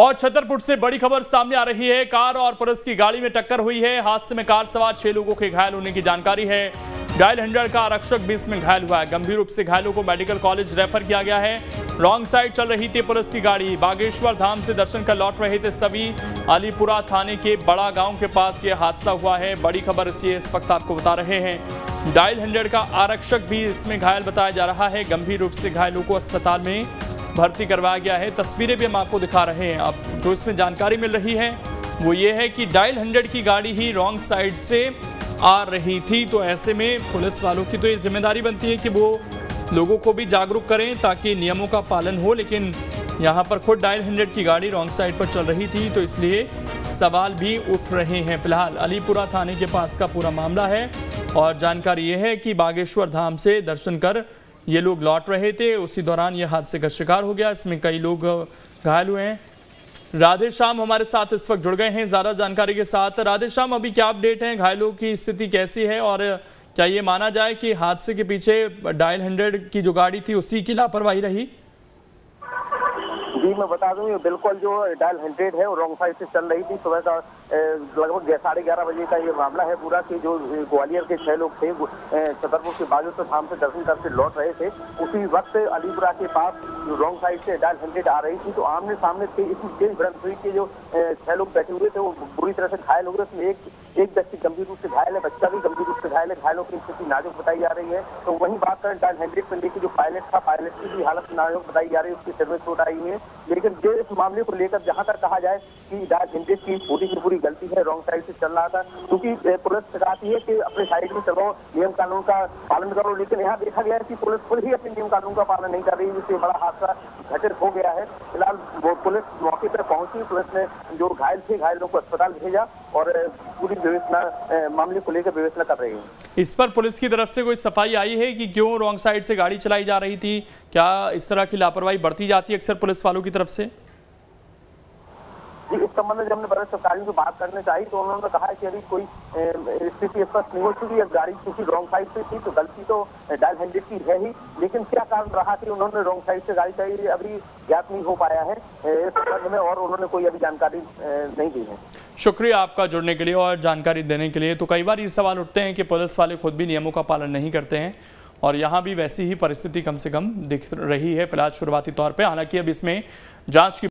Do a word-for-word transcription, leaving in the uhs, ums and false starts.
और छतरपुर से बड़ी खबर सामने आ रही है। कार और पुलिस की गाड़ी में टक्कर हुई है। हादसे में कार सवार छह लोगों के घायल होने की जानकारी है। डायल हंड्रेड का आरक्षक भी इसमें घायल हुआ है। गंभीर रूप से घायलों को मेडिकल कॉलेज रेफर किया गया है। रॉन्ग साइड चल रही थी पुलिस की गाड़ी। बागेश्वर धाम से दर्शन कर लौट रहे थे सभी। अलीपुरा थाने के बड़ा गांव के पास यह हादसा हुआ है। बड़ी खबर इसी इस वक्त आपको बता रहे हैं। डायल हंड्रेड का आरक्षक भी इसमें घायल बताया जा रहा है। गंभीर रूप से घायलों को अस्पताल में भर्ती करवाया गया है। तस्वीरें भी हम आपको दिखा रहे हैं। अब जो इसमें जानकारी मिल रही है वो ये है कि डायल हंड्रेड की गाड़ी ही रॉन्ग साइड से आ रही थी। तो ऐसे में पुलिस वालों की तो ये जिम्मेदारी बनती है कि वो लोगों को भी जागरूक करें ताकि नियमों का पालन हो। लेकिन यहाँ पर खुद डायल हंड्रेड की गाड़ी रॉन्ग साइड पर चल रही थी, तो इसलिए सवाल भी उठ रहे हैं। फिलहाल अलीपुरा थाने के पास का पूरा मामला है और जानकारी ये है कि बागेश्वर धाम से दर्शन कर ये लोग लौट रहे थे। उसी दौरान ये हादसे का शिकार हो गया। इसमें कई लोग घायल हुए हैं। राधे श्याम हमारे साथ इस वक्त जुड़ गए हैं ज़्यादा जानकारी के साथ। राधे श्याम, अभी क्या अपडेट है? घायलों की स्थिति कैसी है और क्या ये माना जाए कि हादसे के पीछे डायल हंड्रेड की जो गाड़ी थी उसी की लापरवाही रही? जी मैं बता दूं, ये बिल्कुल जो डायल हंड्रेड है वो रॉन्ग साइड से चल रही थी। सुबह का लगभग साढ़े ग्यारह बजे का ये मामला है पूरा कि जो ग्वालियर के छह लोग थे छतरपुर के बागेश्वर धाम से दर्शन करके लौट रहे थे। उसी वक्त अलीपुरा के पास जो रॉन्ग साइड से डायल हंड्रेड आ रही थी, तो आमने सामने थे। इतनी तेज भिड़ंत हुई कि जो छह लोग बैठे हुए थे वो बुरी तरह से घायल हो गए। उसमें एक एक व्यक्ति गंभीर रूप से घायल है, बच्चा भी गंभीर रूप से घायल है। घायलों की स्थिति नाजुक बताई जा रही है। तो वहीं बात करें डायल हंड्रेड पर लेकर जो पायलट था, पायलट की भी हालत नाजुक बताई जा रही है। उसकी सिर में चोट आई है। लेकिन जो इस मामले को लेकर जहां तक कहा जाए कि डायल हंड्रेड की पूरी की पूरी गलती है, रॉन्ग साइड से चल रहा था, क्योंकि पुलिस चाहती है कि अपने साइड में चलो, नियम कानून का पालन करो। लेकिन यहाँ देखा गया है कि पुलिस खुद ही अपने नियम कानून का पालन नहीं कर रही, जिससे बड़ा हादसा घटित हो गया है। फिलहाल वो पुलिस मौके पर पहुंची, पुलिस ने जो घायल थे घायलों को अस्पताल भेजा और पूरी विवेचना मामले को लेकर विवेचना कर रही है। इस पर पुलिस की तरफ से कोई सफाई आई है कि क्यों रॉन्ग साइड से गाड़ी चलाई जा रही थी? क्या इस तरह की लापरवाही बरती जाती है अक्सर पुलिस वालों की तरफ से? इस संबंध में जब हमने वरिष्ठ अधिकारियों से बात करने चाहिए तो उन्होंने कहा है कि अभी कोई स्थिति स्पष्ट नहीं हो चुकी है। गाड़ी क्योंकि रॉन्ग साइड से थी तो गलती तो डायल हंड्रेड की है ही, लेकिन क्या कारण रहा कि उन्होंने रॉन्ग साइड से गाड़ी चलाई अभी ज्ञात नहीं हो पाया है इस संबंध में, और उन्होंने कोई अभी जानकारी नहीं दी है। शुक्रिया आपका जुड़ने के लिए और जानकारी देने के लिए। तो कई बार ये सवाल उठते हैं कि पुलिस वाले खुद भी नियमों का पालन नहीं करते हैं और यहाँ भी वैसी ही परिस्थिति कम से कम दिख रही है फिलहाल शुरुआती तौर पे। हालांकि अब इसमें जांच की